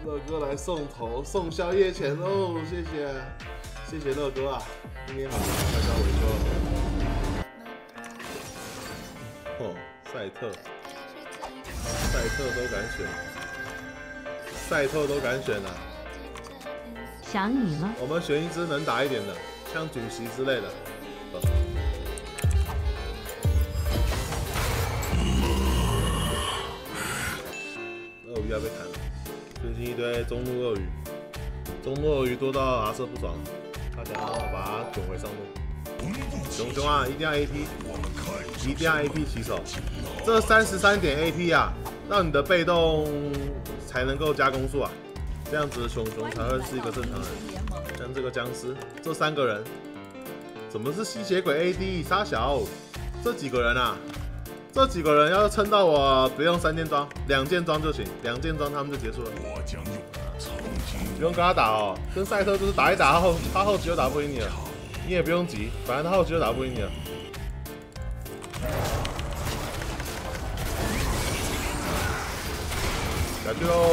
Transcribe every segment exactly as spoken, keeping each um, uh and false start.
乐哥来送头，送宵夜钱喽！谢谢，谢谢乐哥啊！今天好像快到尾声了。哦，赛特，赛特都敢选，赛特都敢选啊！ 想你了。 我们选一只能打一点的，像主席之类的。鳄鱼要被砍了，最近一堆中路鳄鱼，中路鳄鱼多到阿瑟不爽，他想要把它滚回上路。熊熊啊，一定要 A P， 一定要 A P 起手。这三十三点 A P 啊，让你的被动才能够加攻速啊，这样子熊熊才会是一个正常人。像这个僵尸，这三个人，怎么是吸血鬼 A D 沙小？这几个人啊？这几个人要撑到我不用三件装，两件装就行，两件装他们就结束了。不用跟他打哦，跟赛特就是打一打，他后他后期就打不赢你了，你也不用急，反正他后期就打不赢你了。下去喽！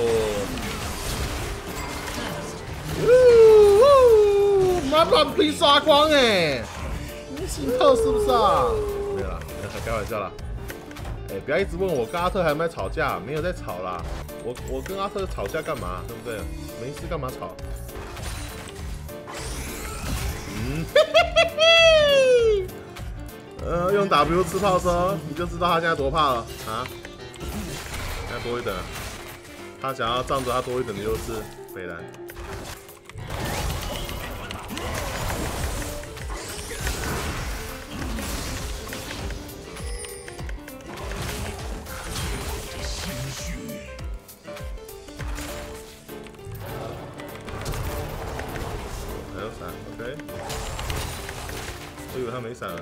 呜呜，妈乱批刷光哎！你心特是不是啊？没有啦。开玩笑啦，哎、欸，不要一直问我跟阿特还有没有吵架，没有在吵啦。我我跟阿特吵架干嘛？对不对？没事干嘛吵？嗯，嘿嘿嘿嘿，呃，用 W 吃炮车，你就知道他现在多怕了啊！现在多一等啊，他想要仗着他多一等的优势，北兰。OK， 我以为他没闪了。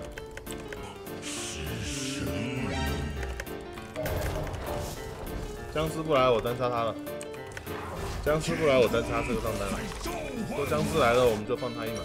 僵尸不来，我单杀他了。僵尸不来，我单杀这个上单了。说僵尸来了，我们就放他一马。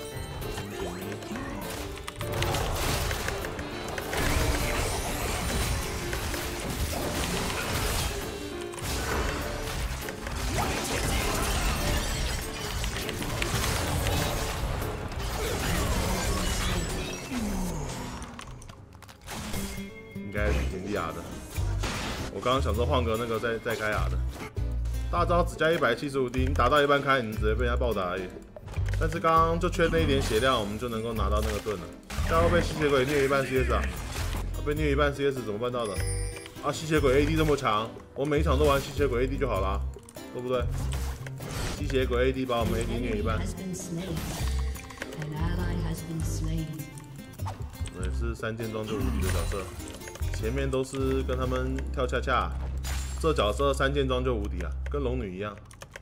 应该是挺利亚的。我刚刚想说换个那个再再开雅的，大招只加一百七十五滴，你打到一半开，你直接被人家暴打而已。但是刚刚就缺那一点血量，我们就能够拿到那个盾了。这样会被吸血鬼虐一半 C S 啊？被虐一半 C S 怎么办到的？啊，吸血鬼 A D 这么强，我每一场都玩吸血鬼 A D 就好啦，对不对？吸血鬼 A D 把我们 A D 虐一半。我也是三件装就无敌的角色。前面都是跟他们跳恰恰，这角色三件装就无敌啊，跟龙女一样。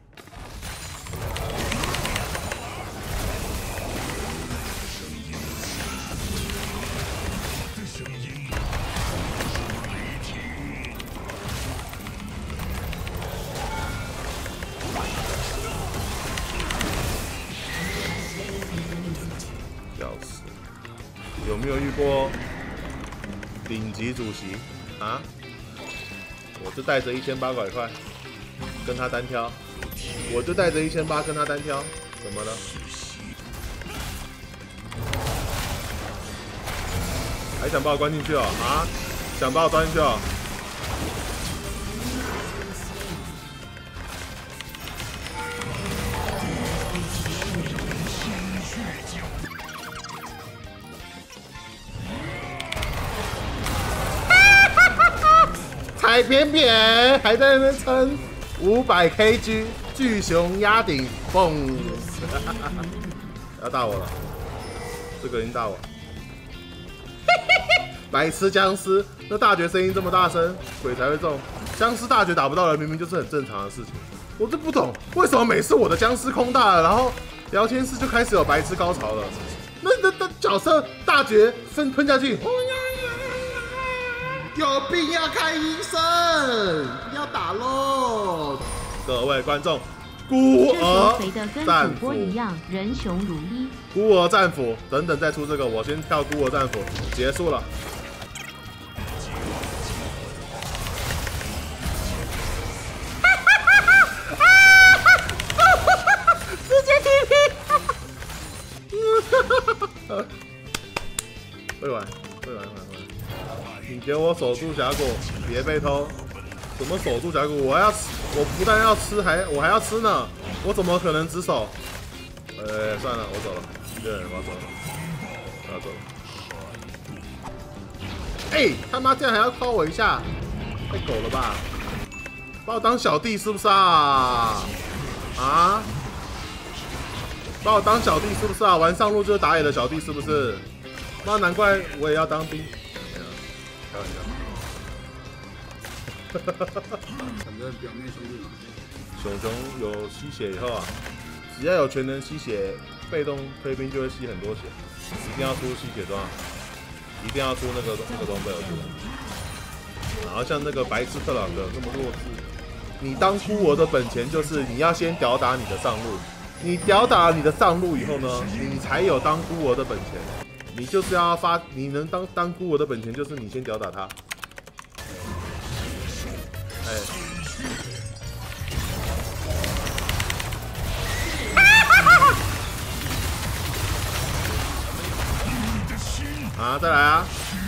笑死！有没有遇过？顶级主席啊！我就带着一千八百块跟他单挑，我就带着一千八跟他单挑，怎么了？还想把我关进去哦？啊！想把我关进去哦？还偏偏还在那边撑五百 K G 巨熊压顶，蹦！要打我了，这个已经打我。白痴僵尸，那大绝声音这么大声，鬼才会中。僵尸大绝打不到人，明明就是很正常的事情。我就不懂，为什么每次我的僵尸空大了，然后聊天室就开始有白痴高潮了？那那那角色大绝喷喷下去。有病要看医生，要打喽！各位观众，孤儿战斧一样，人熊如一。 孤儿战斧，等等再出这个，我先跳孤儿战斧，结束了。 会玩，会玩，会玩，会玩。你给我守住峡谷，别被偷。怎么守住峡谷？我要吃，我不但要吃，还我还要吃呢。我怎么可能只守？呃，算了，我走了。对，我要走了，我要走了。哎、欸，他妈这样还要靠我一下，太狗了吧！把我当小弟是不是啊？啊？把我当小弟是不是啊？玩上路就是打野的小弟是不是？那难怪我也要当兵。开玩笑。反正表面兄弟嘛。 熊熊有吸血以后啊，只要有全能吸血，被动推兵就会吸很多血。一定要出吸血装，一定要出那个那个装备，我觉得。然后像那个白痴特朗德那么弱智，你当孤儿的本钱就是你要先吊打你的上路，你吊打你的上路以后呢，你才有当孤儿的本钱。你就是要发，你能当当孤儿的本钱就是你先吊打他。哎。啊，再来啊！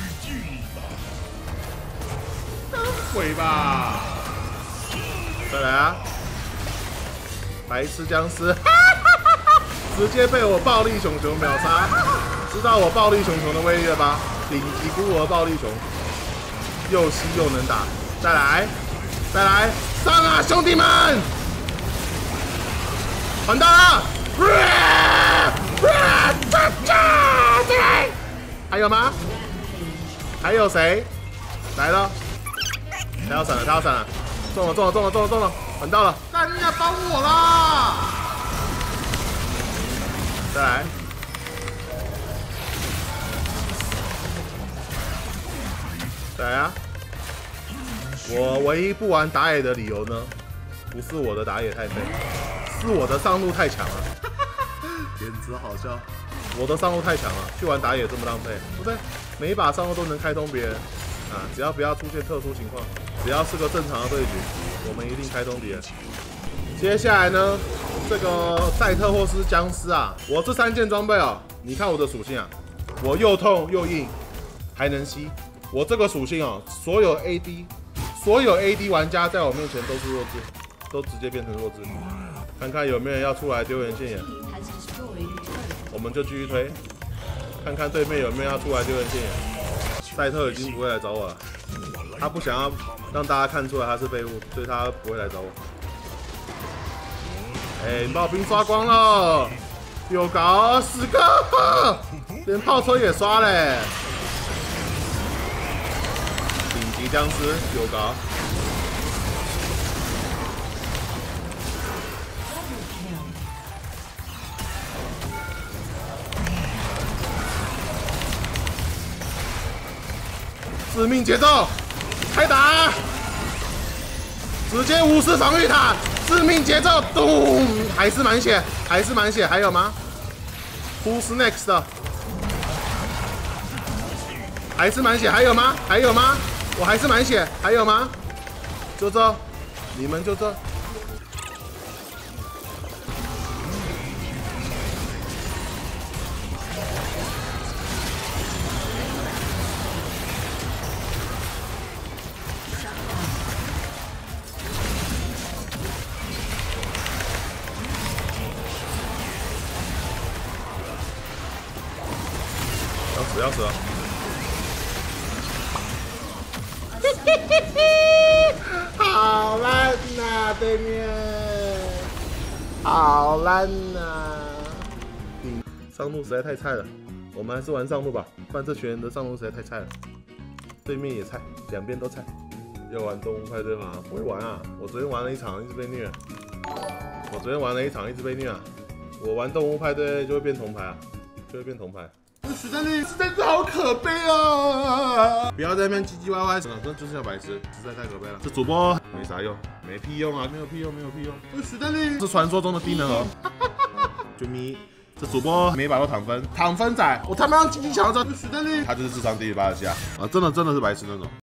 鬼吧！再来啊！白痴僵尸，直接被我暴力熊熊秒杀！知道我暴力熊熊的威力了吧？顶级孤儿暴力熊，又吸又能打，再来，再来，上啊，兄弟们！完蛋了！再来！还有吗？还有谁？来了！他要闪了，他要闪了！中了，中了，中了，中了，中了！稳到了！干人家帮我啦！再来！再来啊！我唯一不玩打野的理由呢，不是我的打野太废，是我的上路太强了。简直好笑！我的上路太强了，去玩打野这么浪费，对不对？每一把上路都能开通别人啊！只要不要出现特殊情况，只要是个正常的对局，我们一定开通别人。接下来呢，这个赛特或是僵尸啊，我这三件装备哦，你看我的属性啊，我又痛又硬，还能吸。我这个属性哦，所有 A D， 所有 A D 玩家在我面前都是弱智，都直接变成弱智。看看有没有人要出来丢人现眼。我们就继续推，看看对面有没有要出来丢人现眼。赛特已经不会来找我了，他不想要让大家看出来他是废物，所以他不会来找我。哎、欸，你把我兵刷光了，有搞死个，连炮车也刷嘞。顶级僵尸有搞。致命节奏，开打！直接无视防御塔，致命节奏，咚！还是满血，还是满血，还有吗 ？Who's next？ 还是满血，还有吗？还有吗？我还是满血，还有吗？就这，你们就这。要死要死了！好烂呐，对面，好烂呐！你上路实在太菜了，我们还是玩上路吧，不然这群人的上路实在太菜了。对面也菜，两边都菜。要玩动物派对吗？不会玩啊！我昨天玩了一场，一直被虐。我昨天玩了一场，一直被虐啊！我玩动物派对就会变铜牌啊，就会变铜牌。史丹利实在是好可悲啊！不要在那边唧唧歪歪，真的就是要白痴，实在太可悲了。这主播没啥用，没屁用啊，没有屁用，没有屁用。史丹利是传说中的低能儿，啾咪。这主播每一把都躺分，躺分仔，我他妈要积极抢到这史丹利，他就是智商低于八十七啊！啊，真的真的是白痴那种。